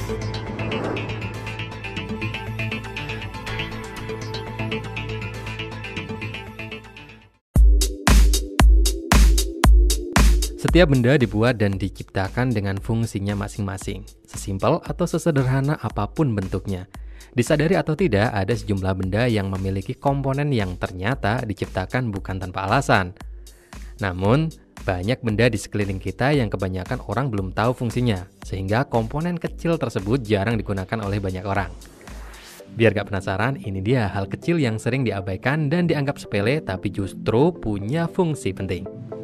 Setiap benda dibuat dan diciptakan dengan fungsinya masing-masing, sesimpel atau sesederhana apapun bentuknya. Disadari atau tidak, ada sejumlah benda yang memiliki komponen yang ternyata diciptakan bukan tanpa alasan. Namun, banyak benda di sekeliling kita yang kebanyakan orang belum tahu fungsinya, sehingga komponen kecil tersebut jarang digunakan oleh banyak orang. Biar gak penasaran, ini dia hal kecil yang sering diabaikan dan dianggap sepele, tapi justru punya fungsi penting.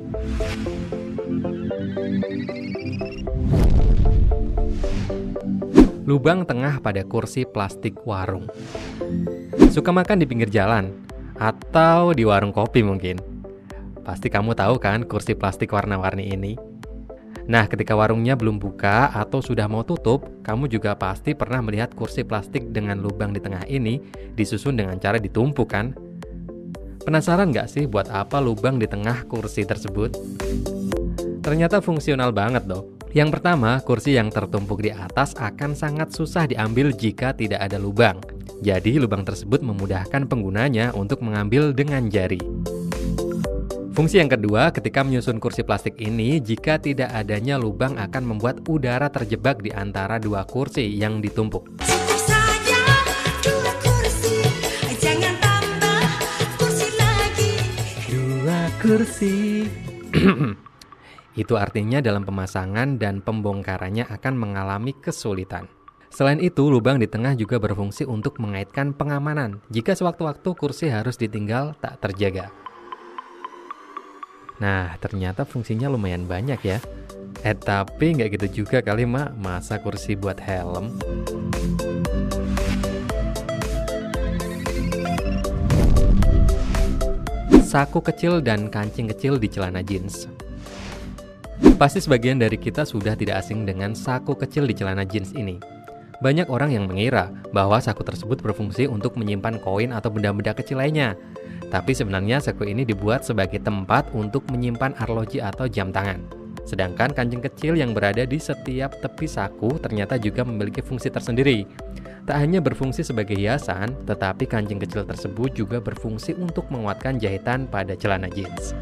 Lubang tengah pada kursi plastik warung. Suka makan di pinggir jalan atau di warung kopi mungkin. Pasti kamu tahu kan kursi plastik warna-warni ini. Nah, ketika warungnya belum buka atau sudah mau tutup, kamu juga pasti pernah melihat kursi plastik dengan lubang di tengah ini disusun dengan cara ditumpuk kan? Penasaran nggak sih buat apa lubang di tengah kursi tersebut? Ternyata fungsional banget loh. Yang pertama, kursi yang tertumpuk di atas akan sangat susah diambil jika tidak ada lubang. Jadi, lubang tersebut memudahkan penggunanya untuk mengambil dengan jari. Fungsi yang kedua, ketika menyusun kursi plastik ini, jika tidak adanya lubang akan membuat udara terjebak di antara dua kursi yang ditumpuk. Dua kursi. Itu artinya dalam pemasangan dan pembongkarannya akan mengalami kesulitan. Selain itu, lubang di tengah juga berfungsi untuk mengaitkan pengamanan jika sewaktu-waktu kursi harus ditinggal tak terjaga. Nah, ternyata fungsinya lumayan banyak ya. Tapi nggak gitu juga kali, Mak. Masa kursi buat helm? Saku kecil dan kancing kecil di celana jeans. Pasti sebagian dari kita sudah tidak asing dengan saku kecil di celana jeans ini. Banyak orang yang mengira bahwa saku tersebut berfungsi untuk menyimpan koin atau benda-benda kecil lainnya. Tapi sebenarnya saku ini dibuat sebagai tempat untuk menyimpan arloji atau jam tangan. Sedangkan kancing kecil yang berada di setiap tepi saku ternyata juga memiliki fungsi tersendiri. Tak hanya berfungsi sebagai hiasan, tetapi kancing kecil tersebut juga berfungsi untuk menguatkan jahitan pada celana jeans.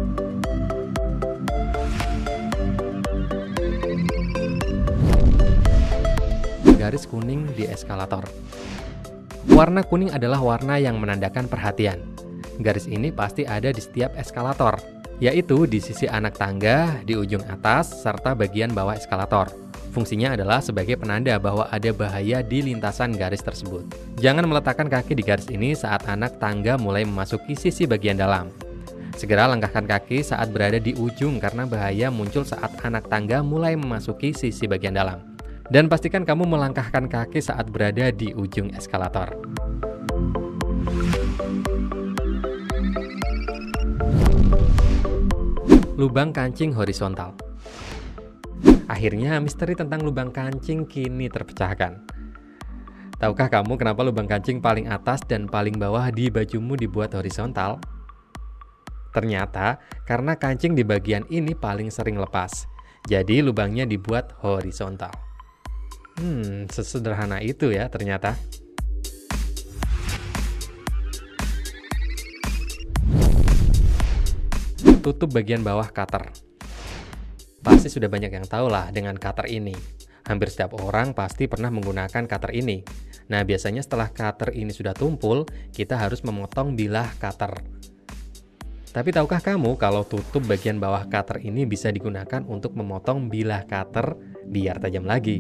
Garis kuning di eskalator. Warna kuning adalah warna yang menandakan perhatian. Garis ini pasti ada di setiap eskalator, yaitu di sisi anak tangga, di ujung atas, serta bagian bawah eskalator. Fungsinya adalah sebagai penanda bahwa ada bahaya di lintasan garis tersebut. Jangan meletakkan kaki di garis ini saat anak tangga mulai memasuki sisi bagian dalam. Segera langkahkan kaki saat berada di ujung karena bahaya muncul saat anak tangga mulai memasuki sisi bagian dalam. Dan pastikan kamu melangkahkan kaki saat berada di ujung eskalator. Lubang kancing horizontal. Akhirnya misteri tentang lubang kancing kini terpecahkan. Tahukah kamu kenapa lubang kancing paling atas dan paling bawah di bajumu dibuat horizontal? Ternyata karena kancing di bagian ini paling sering lepas. Jadi lubangnya dibuat horizontal. Sesederhana itu ya ternyata. Tutup bagian bawah cutter. Pasti sudah banyak yang tahu lah dengan cutter ini. Hampir setiap orang pasti pernah menggunakan cutter ini. Nah, biasanya setelah cutter ini sudah tumpul, kita harus memotong bilah cutter. Tapi tahukah kamu kalau tutup bagian bawah cutter ini bisa digunakan untuk memotong bilah cutter biar tajam lagi?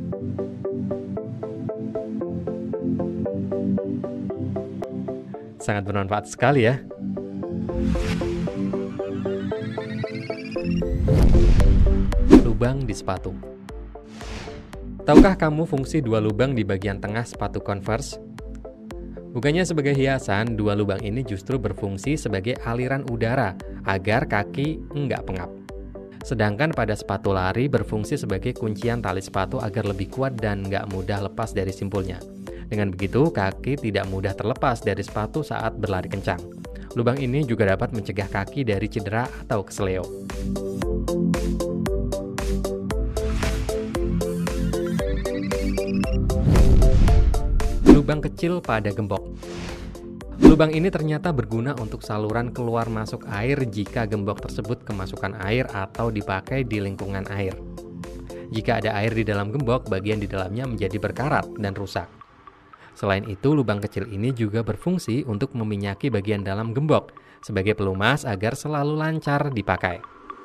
Sangat bermanfaat sekali ya. Lubang di sepatu. Tahukah kamu fungsi dua lubang di bagian tengah sepatu Converse? Bukannya sebagai hiasan, dua lubang ini justru berfungsi sebagai aliran udara agar kaki enggak pengap. Sedangkan pada sepatu lari berfungsi sebagai kuncian tali sepatu agar lebih kuat dan enggak mudah lepas dari simpulnya. Dengan begitu, kaki tidak mudah terlepas dari sepatu saat berlari kencang. Lubang ini juga dapat mencegah kaki dari cedera atau keseleo. lubang kecil pada gembok. Lubang ini ternyata berguna untuk saluran keluar masuk air jika gembok tersebut kemasukan air atau dipakai di lingkungan air. Jika ada air di dalam gembok, bagian di dalamnya menjadi berkarat dan rusak. Selain itu, lubang kecil ini juga berfungsi untuk meminyaki bagian dalam gembok sebagai pelumas agar selalu lancar dipakai.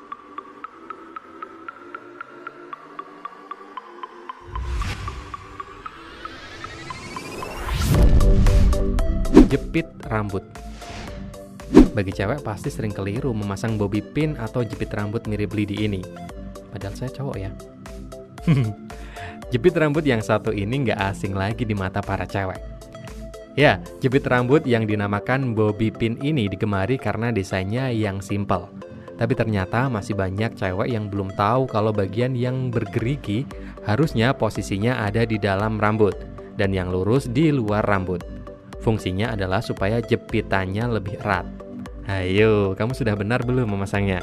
Jepit rambut. Bagi cewek pasti sering keliru memasang bobby pin atau jepit rambut mirip lidi ini. Padahal saya cowok ya. Jepit rambut yang satu ini nggak asing lagi di mata para cewek. Ya, jepit rambut yang dinamakan bobby pin ini digemari karena desainnya yang simpel. Tapi ternyata masih banyak cewek yang belum tahu kalau bagian yang bergerigi harusnya posisinya ada di dalam rambut dan yang lurus di luar rambut. Fungsinya adalah supaya jepitannya lebih erat. Ayo, kamu sudah benar belum memasangnya?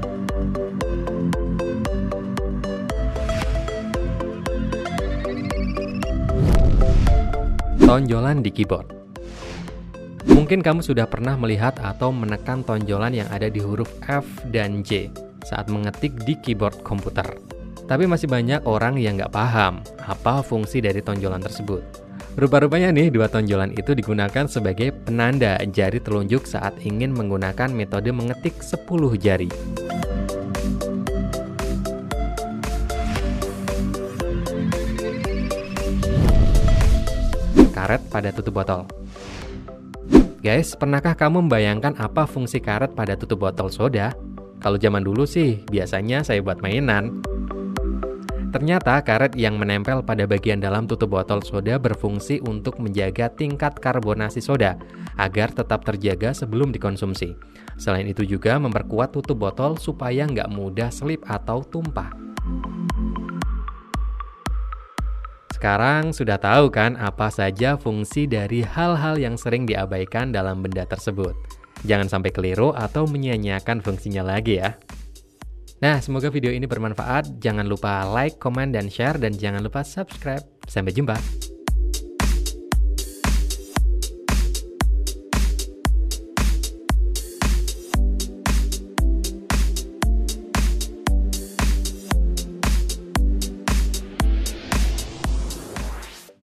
Tonjolan di keyboard. Mungkin kamu sudah pernah melihat atau menekan tonjolan yang ada di huruf F dan J saat mengetik di keyboard komputer. Tapi masih banyak orang yang nggak paham apa fungsi dari tonjolan tersebut. Rupa-rupanya nih, dua tonjolan itu digunakan sebagai penanda jari telunjuk saat ingin menggunakan metode mengetik 10 jari. Karet pada tutup botol. Guys, pernahkah kamu membayangkan apa fungsi karet pada tutup botol soda? Kalau zaman dulu sih, biasanya saya buat mainan. Ternyata karet yang menempel pada bagian dalam tutup botol soda berfungsi untuk menjaga tingkat karbonasi soda agar tetap terjaga sebelum dikonsumsi. Selain itu juga memperkuat tutup botol supaya nggak mudah selip atau tumpah. Sekarang sudah tahu kan apa saja fungsi dari hal-hal yang sering diabaikan dalam benda tersebut. Jangan sampai keliru atau menyia-nyiakan fungsinya lagi ya. Nah, semoga video ini bermanfaat. Jangan lupa like, komen, dan share. Dan jangan lupa subscribe. Sampai jumpa.